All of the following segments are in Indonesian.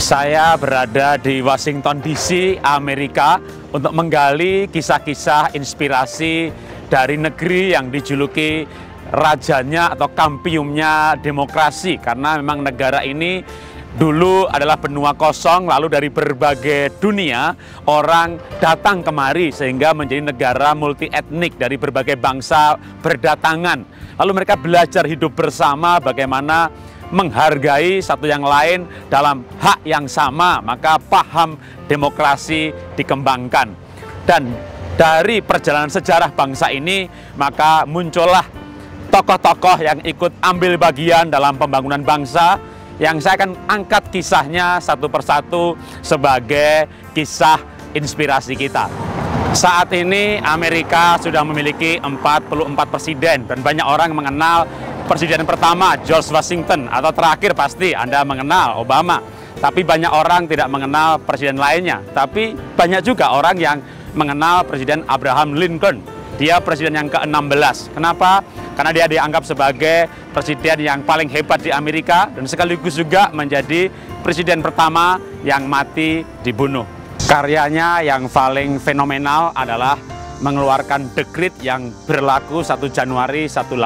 Saya berada di Washington DC, Amerika, untuk menggali kisah-kisah inspirasi dari negeri yang dijuluki rajanya atau kampiumnya demokrasi. Karena memang negara ini dulu adalah benua kosong, lalu dari berbagai dunia orang datang kemari sehingga menjadi negara multi etnik, dari berbagai bangsa berdatangan. Lalu mereka belajar hidup bersama, bagaimana menghargai satu yang lain dalam hak yang sama, maka paham demokrasi dikembangkan. Dan dari perjalanan sejarah bangsa ini, maka muncullah tokoh-tokoh yang ikut ambil bagian dalam pembangunan bangsa, yang saya akan angkat kisahnya satu persatu sebagai kisah inspirasi kita. Saat ini Amerika sudah memiliki 44 presiden, dan banyak orang mengenal presiden pertama George Washington, atau terakhir pasti Anda mengenal Obama. Tapi banyak orang tidak mengenal presiden lainnya. Tapi banyak juga orang yang mengenal presiden Abraham Lincoln. Dia presiden yang ke-16. Kenapa? Karena dia dianggap sebagai presiden yang paling hebat di Amerika dan sekaligus juga menjadi presiden pertama yang mati dibunuh. Karyanya yang paling fenomenal adalah mengeluarkan dekret yang berlaku 1 Januari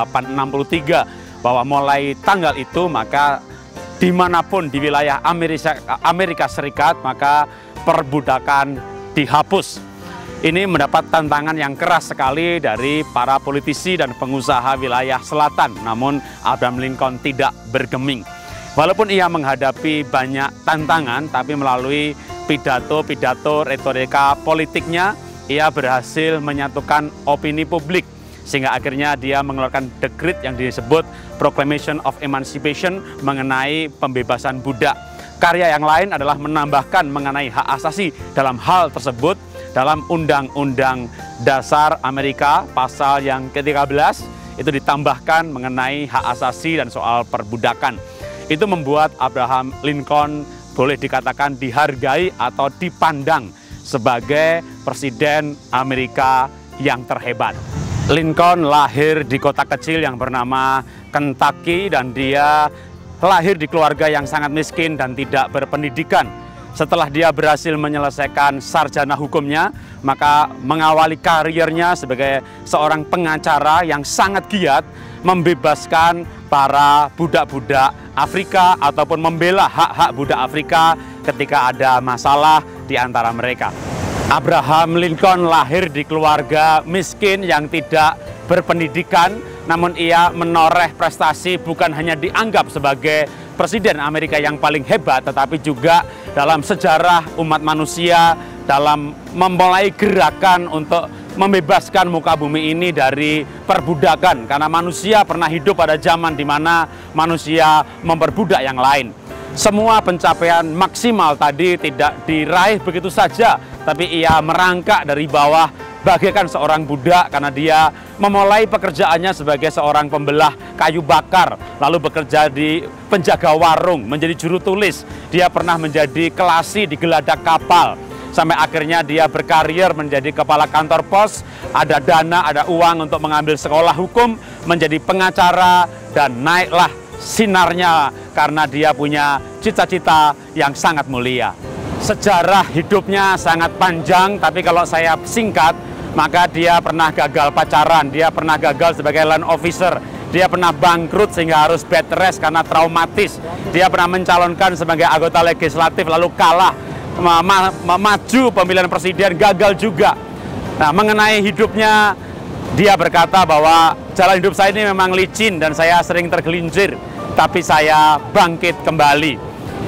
1863, bahwa mulai tanggal itu maka dimanapun di wilayah Amerika Serikat maka perbudakan dihapus. Ini mendapat tantangan yang keras sekali dari para politisi dan pengusaha wilayah selatan, namun Abraham Lincoln tidak bergeming. Walaupun ia menghadapi banyak tantangan, tapi melalui pidato-pidato retorika politiknya, ia berhasil menyatukan opini publik, sehingga akhirnya dia mengeluarkan dekret yang disebut Proclamation of Emancipation mengenai pembebasan budak. Karya yang lain adalah menambahkan mengenai hak asasi dalam hal tersebut dalam Undang-Undang Dasar Amerika pasal yang ke-13, itu ditambahkan mengenai hak asasi dan soal perbudakan. Itu membuat Abraham Lincoln boleh dikatakan dihargai atau dipandang sebagai presiden Amerika yang terhebat. Lincoln lahir di kota kecil yang bernama Kentucky, dan dia lahir di keluarga yang sangat miskin dan tidak berpendidikan. Setelah dia berhasil menyelesaikan sarjana hukumnya, maka mengawali karirnya sebagai seorang pengacara yang sangat giat membebaskan para budak-budak Afrika ataupun membela hak-hak budak Afrika ketika ada masalah di antara mereka. Abraham Lincoln lahir di keluarga miskin yang tidak berpendidikan, namun ia menoreh prestasi, bukan hanya dianggap sebagai presiden Amerika yang paling hebat, tetapi juga dalam sejarah umat manusia dalam memulai gerakan untuk membebaskan muka bumi ini dari perbudakan. Karena manusia pernah hidup pada zaman di mana manusia memperbudak yang lain. Semua pencapaian maksimal tadi tidak diraih begitu saja, tapi ia merangkak dari bawah bagaikan seorang budak, karena dia memulai pekerjaannya sebagai seorang pembelah kayu bakar, lalu bekerja di penjaga warung, menjadi juru tulis. Dia pernah menjadi kelasi di geladak kapal, sampai akhirnya dia berkarir menjadi kepala kantor pos, ada dana, ada uang untuk mengambil sekolah hukum, menjadi pengacara, dan naiklah sinarnya karena dia punya cita-cita yang sangat mulia. Sejarah hidupnya sangat panjang, tapi kalau saya singkat, maka dia pernah gagal pacaran, dia pernah gagal sebagai land officer, dia pernah bangkrut sehingga harus bed rest karena traumatis, dia pernah mencalonkan sebagai anggota legislatif lalu kalah, maju pemilihan presiden gagal juga. Nah, mengenai hidupnya, dia berkata bahwa jalan hidup saya ini memang licin dan saya sering tergelincir, tapi saya bangkit kembali.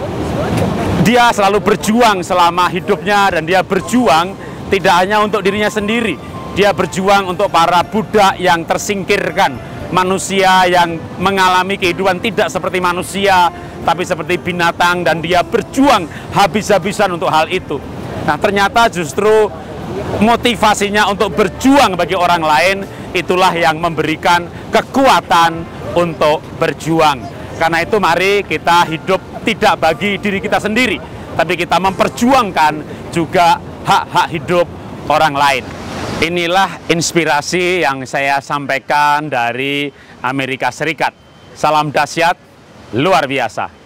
Dia selalu berjuang selama hidupnya, dan dia berjuang tidak hanya untuk dirinya sendiri, dia berjuang untuk para budak yang tersingkirkan, manusia yang mengalami kehidupan tidak seperti manusia, tapi seperti binatang, dan dia berjuang habis-habisan untuk hal itu. Nah, ternyata justru motivasinya untuk berjuang bagi orang lain, itulah yang memberikan kekuatan untuk berjuang. Karena itu mari kita hidup tidak bagi diri kita sendiri, tapi kita memperjuangkan juga hak-hak hidup orang lain. Inilah inspirasi yang saya sampaikan dari Amerika Serikat. Salam dahsyat, luar biasa.